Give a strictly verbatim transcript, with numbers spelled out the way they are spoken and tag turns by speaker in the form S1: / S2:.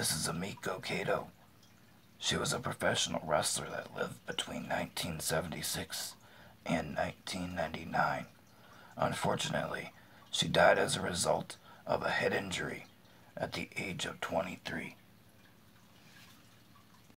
S1: This is Emiko Kado. She was a professional wrestler that lived between nineteen seventy-six and nineteen ninety-nine. Unfortunately, she died as a result of a head injury at the age of twenty-three.